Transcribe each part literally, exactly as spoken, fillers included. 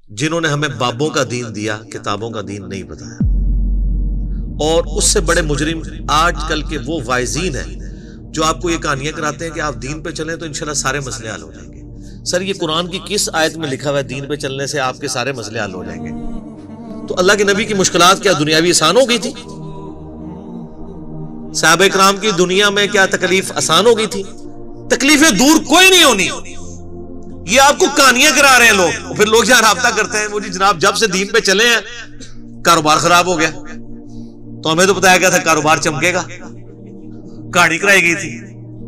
جنہوں نے ہمیں بابوں کا دین دیا، کتابوں کا دین نہیں بتایا. اور اس سے بڑے مجرم آج کل کے وہ وائزین ہیں جو آپ کو یہ کہانیاں کراتے ہیں کہ آپ دین پہ چلیں تو انشاءاللہ سارے مسئلے حل ہو جائیں گے. سر یہ قرآن کی کس آیت میں لکھا ہوا ہے دین پہ چلنے سے آپ کے سارے مسئلے حل ہو جائیں گے؟ تو اللہ کے نبی کی مشکلات کیا دنیاوی آسان ہو گئی تھی؟ صحابہ کرام کی دنیا میں کیا تکلیف آسان ہو گئی تھی؟ تکلیفیں دور کوئی نہیں ہونی. یہ آپ کو کہانیاں کرا رہے ہیں لوگ. پھر لوگ جہاں رابطہ کرتے ہیں وہ جی جناب جب سے دین پہ چلے ہیں کاروبار خراب ہو گیا. تو ہمیں تو بتایا گیا تھا کاروبار چمکے گا، کہانی کرائی گئی تھی.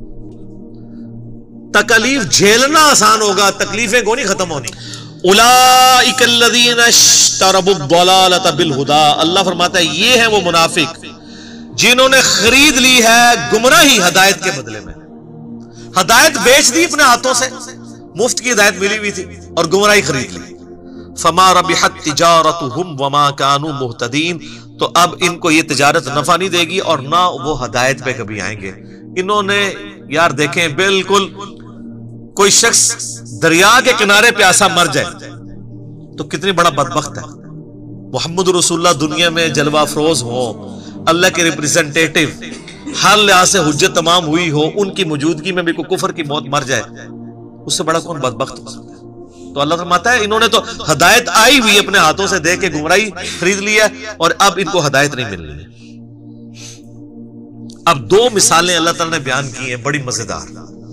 تکلیف جھیلنا آسان ہوگا، تکلیفیں کو نہیں ختم ہونی. اولئک الذین اشتروا الضلالۃ بالہدی، اللہ فرماتا ہے یہ ہیں وہ منافق جنہوں نے خرید لی ہے گمراہی ہدایت کے بدلے میں. ہدایت بیچ دی اپنے ہاتھوں سے، مفت کی ہدایت ملی ہوئی تھی اور گمراہی خرید لی. فما ربحت تجارتهم وما كانوا مهتدین، تو اب ان کو یہ تجارت نفع نہیں دے گی اور نہ وہ ہدایت پہ کبھی آئیں گے. انہوں نے یار دیکھیں بالکل کوئی شخص دریا کے کنارے پیاسا مر جائے تو کتنی بڑا بدبخت ہے. محمد رسول اللہ دنیا میں جلوہ افروز ہو، اللہ کے ریپریزنٹیٹو، ہر لحاظ سے حجت تمام ہوئی ہو، ان کی موجودگی میں بھی کوئی کفر کی موت مر جائے، اس سے بڑا کون بدبخت ہو سکتا ہے؟ تو اللہ فرماتا ہے انہوں نے تو ہدایت آئی ہوئی اپنے ہاتھوں سے دے کے گمراہی خرید لی ہے اور اب ان کو ہدایت نہیں مل رہی ہے. اب دو مثالیں اللہ تعالیٰ نے بیان کی ہیں بڑی مزیدار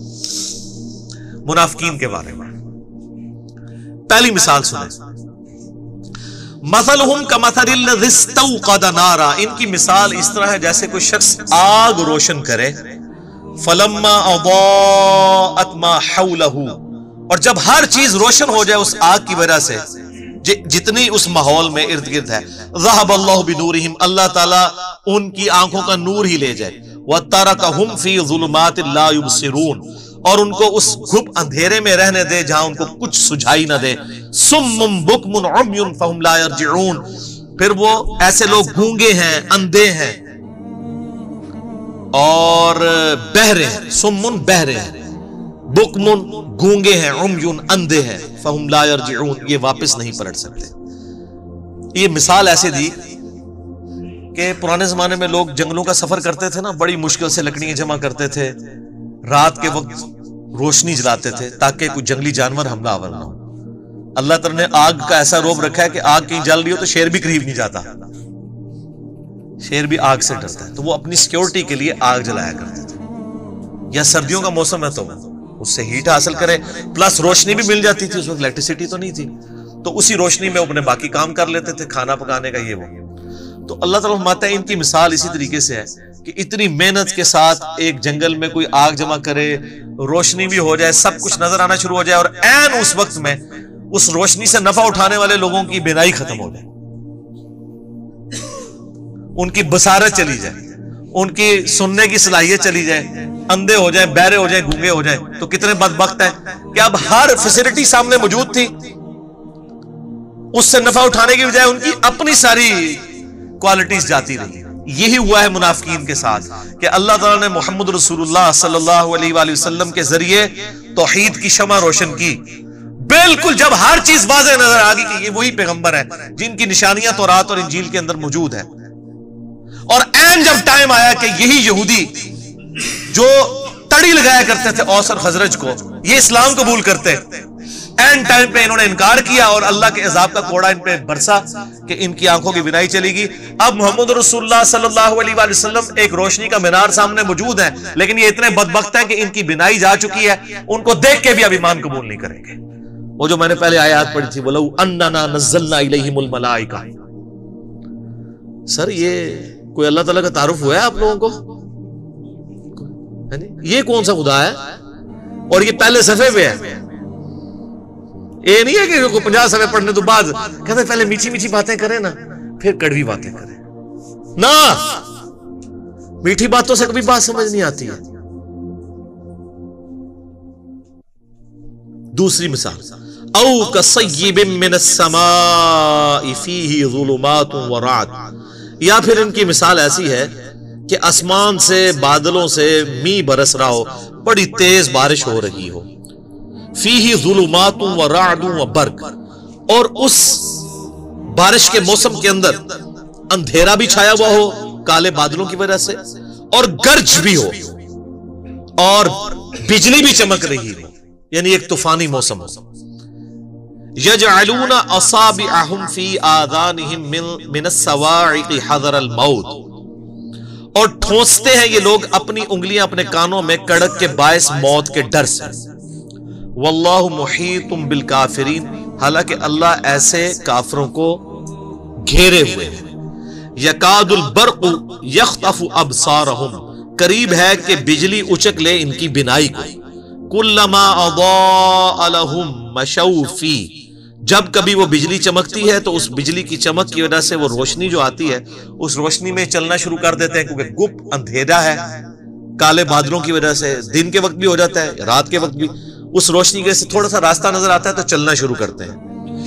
منافقین کے بارے میں. پہلی مثال سنیں، مثلہم کمثل الذی استوقد نارا، ان کی مثال اس طرح ہے جیسے کوئی شخص آگ روشن کرے، فلما اضاءت ما حولہ، اور جب ہر چیز روشن ہو جائے اس آگ کی وجہ سے جتنی اس ماحول میں ارد گرد ہے، ذہب اللہ بنورہم، اللہ تعالیٰ ان کی آنکھوں کا نور ہی لے جائے، وترکہم فی ظلمات لا یبصرون، اور ان کو اس گھپ اندھیرے میں رہنے دے جہاں ان کو کچھ سجھائی نہ دے. صم بکم عمی فہم لا یرجعون، پھر وہ ایسے لوگ گونگے ہیں، اندھے ہیں اور بہرے ہیں. سمن بہرے ہیں، بکمن گونگے ہیں، عمیون اندھے ہیں، فہم لا یرجعون یہ واپس نہیں پلٹ سکتے. یہ مثال ایسے دی کہ پرانے زمانے میں لوگ جنگلوں کا سفر کرتے تھے نا، بڑی مشکل سے لکڑیاں جمع کرتے تھے، رات کے وقت روشنی جلاتے تھے تاکہ کوئی جنگلی جانور حملہ آور نہ ہو. اللہ تعالیٰ نے آگ کا ایسا روب رکھا ہے کہ آگ کہیں جل رہی ہو تو شیر بھی قریب نہیں جاتا، شیر بھی آگ سے ڈرتا ہے. تو وہ اپنی سیکیورٹی کے لیے آگ جلایا کرتے تھے. یا سردیوں کا موسم ہے تو اس سے ہیٹ حاصل کرے، پلس روشنی بھی مل جاتی تھی، اس وقت الیکٹریسٹی تو نہیں تھی، تو اسی روشنی میں اپنے باقی کام کر لیتے تھے، کھانا پکانے کا یہ وہ. تو اللہ تعالیٰ فرماتا ہے ان کی مثال اسی طریقے سے ہے کہ اتنی محنت کے ساتھ ایک جنگل میں کوئی آگ جمع کرے، روشنی بھی ہو جائے، سب کچھ نظر آنا شروع ہو جائے، اور عین اس وقت میں اس روشنی سے نفع اٹھانے والے لوگوں کی بینائی ختم ہو جائے، ان کی بصارت چلی جائے، ان کی سننے کی صلاحیت چلی جائے، اندھے ہو جائیں، بہرے ہو جائیں، گونگے ہو جائیں. تو کتنے بدبخت ہیں کہ اب ہر فیسلٹی سامنے موجود تھی، اس سے نفع اٹھانے کی بجائے ان کی اپنی ساری کوالٹیز جاتی رہی. یہی ہوا ہے منافقین کے ساتھ کہ اللہ تعالیٰ نے محمد رسول اللہ صلی اللہ علیہ وآلہ وسلم کے ذریعے توحید کی شمع روشن کی. بالکل جب ہر چیز واضح نظر آ گئی کہ یہ وہی پیغمبر ہے جن کی نشانیاں تورات اور انجیل کے اندر موجود ہیں، اور عین جب ٹائم آیا کہ یہی یہودی جو تڑی لگایا کرتے تھے اوس اور خزرج کو، یہ اسلام قبول کرتے، اینڈ ٹائم پہ انہوں نے انکار کیا اور اللہ کے عذاب کا کوڑا ان پہ برسا کہ ان کی آنکھوں کی بینائی چلی گی. اب محمد رسول اللہ صلی اللہ علیہ وآلہ وسلم ایک روشنی کا مینار سامنے موجود ہے، لیکن یہ اتنے بدبخت ہیں کہ ان کی بینائی جا چکی ہے، ان کو دیکھ کے بھی اب ایمان قبول نہیں کریں گے. وہ جو میں نے پہلے آیات پڑھی تھی، وَلَوْ أَنَّنَا نَزَّلْنَا إِلَيْهِمُ الْمَلَائِكَةَ، سر یہ کوئی اللہ تعالیٰ کا تعارف ہوا ہے آپ لوگوں کو؟ یہ کون سا خدا ہے؟ اور یہ پہلے صفحے پہ ہے، یہ نہیں ہے کہ کوئی پنجاہ صفحے پڑھنے تو بعد کہتے پہلے میٹھی میٹھی باتیں کریں نا پھر کڑوی باتیں کریں. نہ، میٹھی باتوں سے کبھی بات سمجھ نہیں آتی ہے. دوسری مثال، او کصیب من السماء فیہ ظلمات ورعد، یا پھر ان کی مثال ایسی ہے کہ آسمان سے بادلوں سے می برس رہا ہو، بڑی تیز بارش ہو رہی ہو، فیہ ظلمات ورعد وبرق، اور اس بارش کے موسم کے اندر اندھیرا بھی چھایا ہوا ہو کالے بادلوں کی وجہ سے، اور گرج بھی ہو اور بجلی بھی چمک رہی ہو، یعنی ایک طوفانی موسم ہو. یجعلون اصابعہم فی آذانہم من الصواعق حذر الموت، اور ٹھونستے ہیں یہ لوگ اپنی انگلیاں اپنے کانوں میں کڑک کے باعث موت کے ڈر سے. واللہ محیط بالکافرین، حالانکہ اللہ ایسے کافروں کو گھیرے ہوئے ہیں. یکاد البرق یخطف ابصارہم، قریب ہے کہ بجلی اچک لے ان کی بینائی کو. کلما اضاء لہم مشوا فیہ، جب کبھی وہ بجلی چمکتی ہے تو اس بجلی کی چمک کی وجہ سے وہ روشنی جو آتی ہے اس روشنی میں چلنا شروع کر دیتے ہیں، کیونکہ گپ اندھیرا ہے کالے بادلوں کی وجہ سے، دن کے وقت بھی ہو جاتا ہے رات کے وقت بھی، اس روشنی کے سے تھوڑا سا راستہ نظر آتا ہے تو چلنا شروع کرتے ہیں.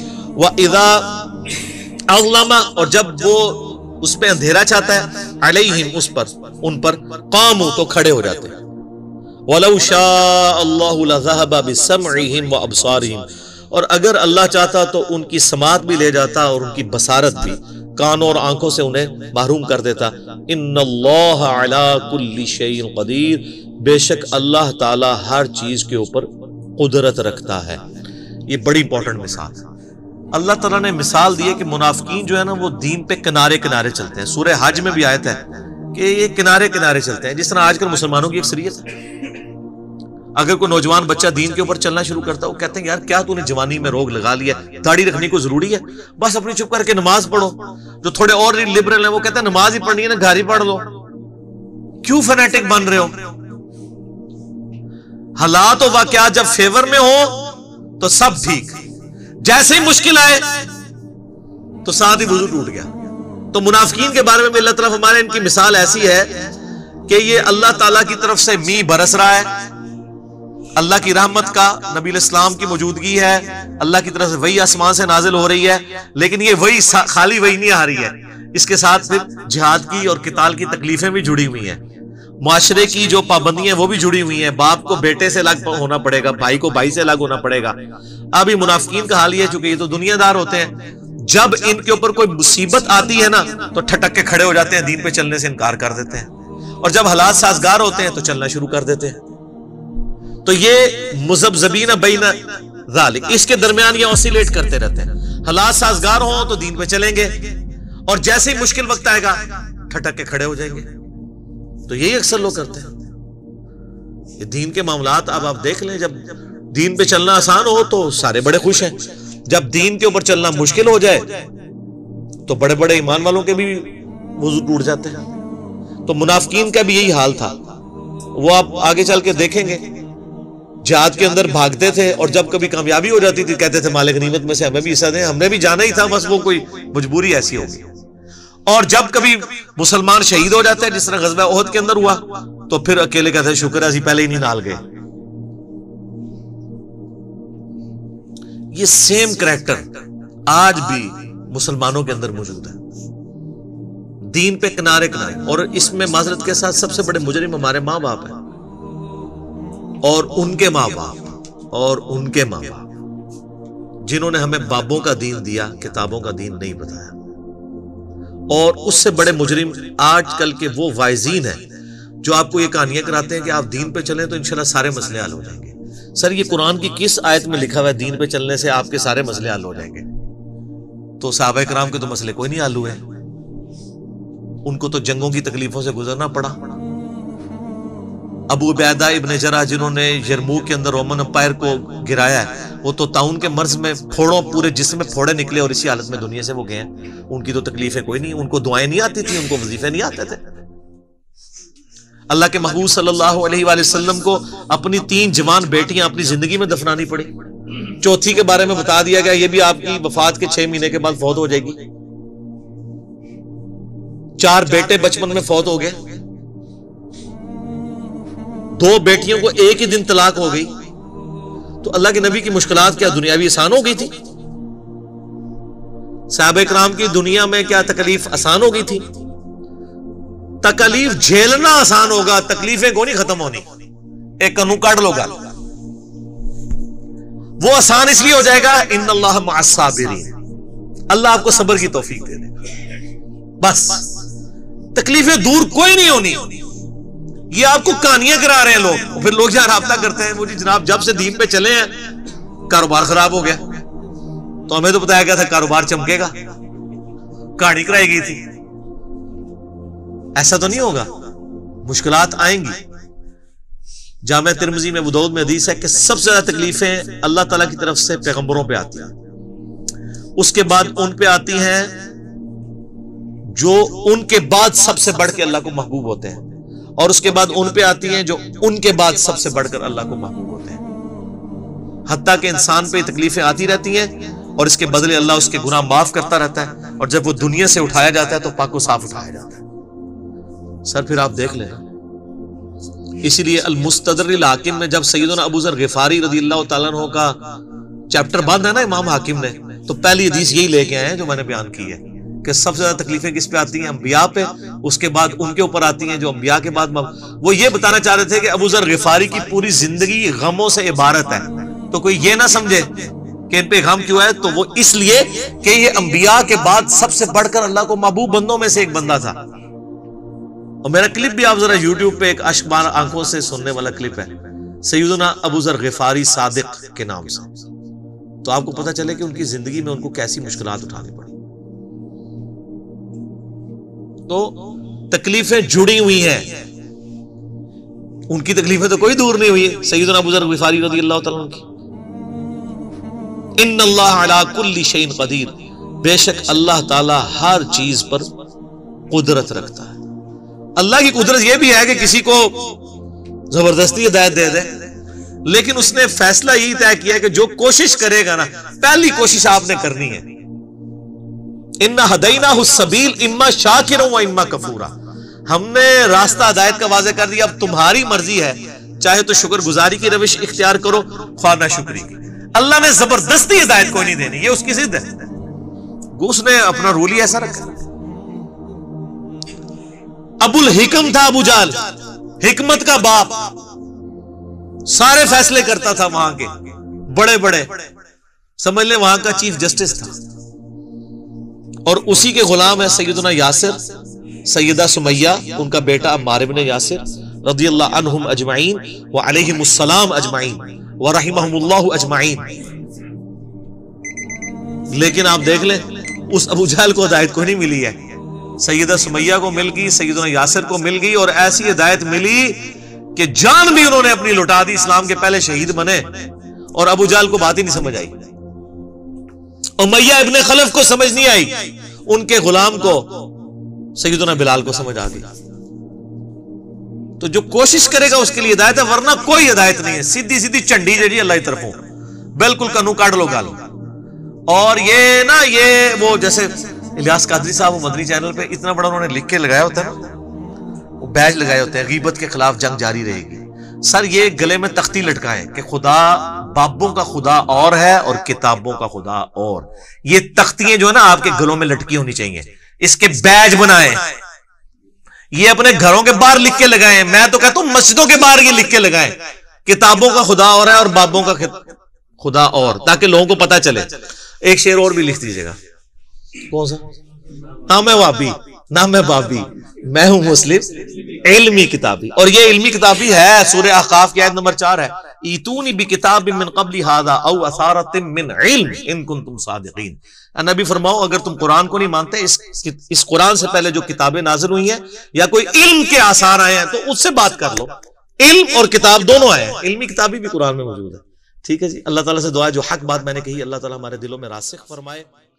وَإِذَا أَظْلَمَ، اور جب وہ اس پہ اندھیرا چاہتا ہے، علیہم، اس پر ان پر، قاموا، تو کھڑے ہو جاتے ہیں. وَلَوْ شَاءَ اللَّهُ لَذَهَبَ بِسَمْعِهِمْ وَأَبْصَارِهِمْ، اور اگر اللہ چاہتا تو ان کی سماعت بھی لے جاتا اور ان کی بصارت بھی، کانوں اور آنکھوں سے انہیں محروم کر دیتا. ان اللہ علی کل شیء قدیر، بے شک اللہ تعالی ہر چیز کے اوپر قدرت رکھتا ہے. یہ بڑی امپورٹنٹ مثال ہے. اللہ تعالیٰ نے مثال دی ہے کہ منافقین جو ہے نا وہ دین پہ کنارے کنارے چلتے ہیں. سورہ حج میں بھی آیت ہے کہ یہ کنارے کنارے چلتے ہیں، جس طرح آج کل مسلمانوں کی اکثریت ہے. اگر کوئی نوجوان بچہ دین کے اوپر چلنا شروع کرتا ہے، وہ کہتے ہیں یار کیا تو نے جوانی میں روگ لگا لیا، داڑھی رکھنی کو ضروری ہے، بس اپنی چپ کر کے نماز پڑھو. جو تھوڑے اور لبرل ہیں وہ کہتے ہیں نماز ہی پڑھنی ہے نا، گھر ہی پڑھ لو. کیوں فنیٹک بن رہے ہو؟ حالات و واقعات جب فیور میں ہو تو سب ٹھیک، جیسے ہی مشکل آئے تو ساتھ ہی وضو ٹوٹ گیا. تو منافقین کے بارے میں اللہ تعالیٰ ہمارے ان کی مثال ایسی ہے کہ یہ اللہ تعالیٰ کی طرف سے میہ برس رہا ہے، اللہ کی رحمت کا، نبی الاسلام کی موجودگی ہے، اللہ کی طرف سے وحی آسمان سے نازل ہو رہی ہے، لیکن یہ وحی خالی وحی نہیں آ رہی ہے، اس کے ساتھ پھر جہاد کی اور قتال کی تکلیفیں بھی جڑی ہوئی ہیں، معاشرے کی جو پابندیاں وہ بھی جڑی ہوئی ہیں. باپ کو بیٹے سے الگ ہونا پڑے گا، بھائی کو بھائی سے الگ ہونا پڑے گا. اب یہ منافقین کا حال یہ ہے، چونکہ یہ تو دنیا دار ہوتے ہیں، جب ان کے اوپر کوئی مصیبت آتی ہے نا تو ٹھٹک کے کھڑے ہو جاتے ہیں، دین پہ چلنے سے انکار کر دیتے ہیں، اور جب حالات سازگار ہوتے ہیں تو چلنا شروع کر دیتے ہیں. تو یہ مذبذبین بین ذالک، اس کے درمیان یہ اوسیلیٹ کرتے رہتے ہیں. حالات سازگار ہوں تو دین پہ چلیں گے، اور جیسے ہی مشکل وقت آئے گا ٹھٹک کے کھڑے ہو جائیں گے. تو یہی اکثر لوگ کرتے ہیں. یہ دین کے معاملات اب آپ دیکھ لیں، جب دین پہ چلنا آسان ہو تو سارے بڑے خوش ہیں، جب دین کے اوپر چلنا مشکل ہو جائے تو بڑے بڑے ایمان والوں کے بھی وضو ٹوٹ جاتے ہیں. تو منافقین کا بھی یہی حال تھا. وہ آپ آگے چل کے دیکھیں گے، جہاد کے اندر بھاگتے تھے، اور جب کبھی کامیابی ہو جاتی تھی کہتے تھے مال غنیمت میں سے ہمیں بھی حصہ دیں، ہم نے بھی جانا ہی تھا، بس وہ کوئی مجبوری ایسی ہوگی. اور جب کبھی مسلمان شہید ہو جاتے ہیں، جس طرح غزوہ احد کے اندر ہوا، تو پھر اکیلے کہتے ہیں شکر ہے اسی پہلے ہی نہیں نال گئے. یہ سیم کریکٹر آج بھی مسلمانوں کے اندر موجود ہے، دین پہ کنارے کنارے. اور اس میں معذرت کے ساتھ سب سے بڑے مجرم ہمارے ماں باپ ہیں، اور ان کے ماں باپ اور ان کے ماں باپ، جنہوں نے ہمیں بابوں کا دین دیا، کتابوں کا دین نہیں بتایا. اور اس سے بڑے مجرم آج کل کے وہ وائزین ہیں جو آپ کو یہ کہانیاں کراتے ہیں کہ آپ دین پہ چلیں تو انشاءاللہ سارے مسئلے حل ہو جائیں گے. سر یہ قرآن کی کس آیت میں لکھا ہوا ہے دین پہ چلنے سے آپ کے سارے مسئلے حل ہو جائیں گے؟ تو صحابہ کرام کے تو مسئلے کوئی نہیں حل ہوئے، ان کو تو جنگوں کی تکلیفوں سے گزرنا پڑا. ابو عبیدہ ابن جرح جنہوں نے یرموک کے اندر رومن امپائر کو گرایا ہے، وہ تو طاعون کے مرض میں پھوڑوں پورے جسم میں پھوڑے نکلے اور اسی حالت میں دنیا سے وہ گئے ہیں. ان کی تو تکلیفیں کوئی نہیں، ان کو دعائیں نہیں آتی تھی، ان کو وظیفے نہیں آتے تھے. اللہ کے محبوب صلی اللہ علیہ وآلہ وسلم کو اپنی تین جوان بیٹیاں اپنی زندگی میں دفنانی پڑی. چوتھی کے بارے میں بتا دیا گیا یہ بھی آپ کی وفات کے چھ مہینے کے بعد فوت ہو جائے گی. چار بیٹے بچپن میں فوت ہو گئے، دو بیٹیوں کو ایک ہی دن طلاق ہو گئی. تو اللہ کے نبی کی مشکلات کیا دنیاوی آسان ہو گئی تھی؟ صحابہ کرام کی دنیا میں کیا تکلیف آسان ہو گئی تھی؟ تکلیف جھیلنا آسان ہوگا، تکلیفیں کو نہیں ختم ہونی. ایک کنو کاٹ لو گا. وہ آسان اس لیے ہو جائے گا ان اللہ مع الصابرین، اللہ آپ کو صبر کی توفیق دے دے، بس تکلیفیں دور کوئی نہیں ہونی۔ یہ آپ کو کہانیاں کرا رہے ہیں لوگ، پھر لوگ یہاں رابطہ کرتے ہیں وہ جی جناب جب سے دین پہ چلے ہیں کاروبار خراب ہو گیا، تو ہمیں تو بتایا گیا تھا کاروبار چمکے گا، کہانی کرائی گئی تھی۔ ایسا تو نہیں ہوگا، مشکلات آئیں گی۔ جامع ترمذی میں ابو داؤد میں حدیث ہے کہ سب سے زیادہ تکلیفیں اللہ تعالیٰ کی طرف سے پیغمبروں پہ آتی ہیں، اس کے بعد ان پہ آتی ہیں جو ان کے بعد سب سے بڑھ کے اللہ کو محبوب ہوتے ہیں، اور اس کے بعد ان پہ آتی ہیں جو ان کے بعد سب سے بڑھ کر اللہ کو محبوب ہوتے ہیں۔ حتیٰ کہ انسان پہ تکلیفیں آتی رہتی ہیں اور اس کے بدلے اللہ اس کے گناہ معاف کرتا رہتا ہے، اور جب وہ دنیا سے اٹھایا جاتا ہے تو پاک و صاف اٹھایا جاتا ہے۔ سر پھر آپ دیکھ لیں، اسی لیے المستدرک الحاکم میں جب سیدنا ابو ذر غفاری رضی اللہ تعالیٰ عنہ کا چیپٹر بند ہے نا امام حاکم نے، تو پہلی حدیث یہی لے کے آئے ہیں جو میں نے بیان کی ہے کہ سب سے زیادہ تکلیفیں کس پہ آتی ہیں؟ انبیاء پہ، اس کے بعد ان کے اوپر آتی ہیں جو انبیاء کے بعد مب... وہ یہ بتانا چاہ رہے تھے کہ ابو ذر غفاری کی پوری زندگی غموں سے عبارت ہے، تو کوئی یہ نہ سمجھے کہ ان پہ غم کیوں ہے، تو وہ اس لیے کہ یہ انبیاء کے بعد سب سے بڑھ کر اللہ کو محبوب بندوں میں سے ایک بندہ تھا۔ اور میرا کلپ بھی آپ ذرا یوٹیوب پہ ایک اشک بار آنکھوں سے سننے والا کلپ ہے سیدنا ابو ذر غفاری صادق کے نام سے، تو آپ کو پتہ چلے کہ ان کی زندگی میں ان کو کیسی مشکلات اٹھانی پڑی۔ تو تکلیفیں جڑی ہوئی ہیں، ان کی تکلیفیں تو کوئی دور نہیں ہوئی ہے سیدنا ابو ذر غفاری رضی اللہ تعالیٰ عنہ کی۔ ان اللہ علی کل شیء قدیر، بے شک اللہ تعالی ہر چیز پر قدرت رکھتا ہے۔ اللہ کی قدرت یہ بھی ہے کہ کسی کو زبردستی ہدایت دے دے، لیکن اس نے فیصلہ یہی طے کیا کہ جو کوشش کرے گا نا، پہلی کوشش آپ نے کرنی ہے۔ اِنَّا هَدَيْنَاهُ السَّبِيلَ إِمَّا شَاكِرًا وَإِمَّا كَفُورًا، ہم نے راستہ ہدایت کا واضح کر دیا، اب تمہاری مرضی ہے، چاہے تو شکر گزاری کی روش اختیار کرو، خواہ نہ شکری کی۔ اللہ نے زبردستی ہدایت کوئی نہیں دینی، یہ اس کی ضد ہے، اس نے اپنا رول ہی ایسا رکھا۔ ابو الحکم تھا ابو جہل، حکمت کا باپ، سارے فیصلے کرتا تھا وہاں کے بڑے بڑے، سمجھ لیں وہاں کا چیف جسٹس تھا، اور اسی کے غلام ہے سیدنا یاسر، سیدہ سمیہ ان کا بیٹا عمار بن یاسر رضی اللہ عنہم اجمعین وعلیہم السلام اجمعین ورحمہم اللہ اجمعین۔ لیکن آپ دیکھ لیں اس ابو جہل کو ہدایت کو نہیں ملی ہے، سیدہ سمیہ کو مل گئی، سیدنا یاسر کو مل گئی، اور ایسی ہدایت ملی کہ جان بھی انہوں نے اپنی لٹا دی، اسلام کے پہلے شہید بنے، اور ابو جہل کو بات ہی نہیں سمجھ آئی، امیہ ابن خلف کو سمجھ نہیں آئی، ان کے غلام کو سیدنا بلال کو سمجھ آ گئی۔ تو جو کوشش کرے گا اس کے لیے ہدایت ہے، ورنہ کوئی ہدایت نہیں ہے، سیدھی سیدھی چنڈی جی اللہ کی طرفوں، بالکل کنو کاٹ لو گالو۔ اور یہ نا یہ وہ جیسے الیاس قادری صاحب مدنی چینل پہ اتنا بڑا انہوں نے لکھ کے لگایا ہوتا ہے نا، وہ بیج لگائے ہوتے ہیں غیبت کے خلاف جنگ جاری رہے گی۔ سر یہ گلے میں تختی لٹکائیں کہ خدا بابوں کا خدا اور ہے اور کتابوں کا خدا اور، یہ تختیاں جو ہے نا آپ کے گلوں میں لٹکی ہونی چاہیے، اس کے بیج بنائیں، یہ اپنے گھروں کے باہر لکھ کے لگائیں، میں تو کہتا ہوں مسجدوں کے باہر یہ لکھ کے لگائیں کتابوں کا خدا اور ہے اور بابوں کا خدا اور، تاکہ لوگوں کو پتہ چلے۔ ایک شعر اور بھی لکھ دیجیے گا، کون سا؟ نہ میں وابی نہ میں بابی، میں ہوں مسلم علمی کتابی، اور یہ علمی کتابی ہے، سورہ احقاف کی آیت نمبر چار ہے، ایتونی بکتاب من قبل ھذا او اثارۃ من علم ان کنتم صادقین۔ نبی فرماؤ اگر تم قرآن کو نہیں مانتے، اس اس قرآن سے پہلے جو کتابیں نازل ہوئی ہیں یا کوئی علم کے آثار آئے ہیں تو اس سے بات کر لو۔ علم اور کتاب دونوں آئے ہیں، علمی کتابی بھی قرآن میں موجود ہے۔ ٹھیک ہے جی، اللہ تعالیٰ سے دعا ہے جو حق بات میں نے کہی اللہ تعالیٰ ہمارے دلوں میں راسخ فرمائے۔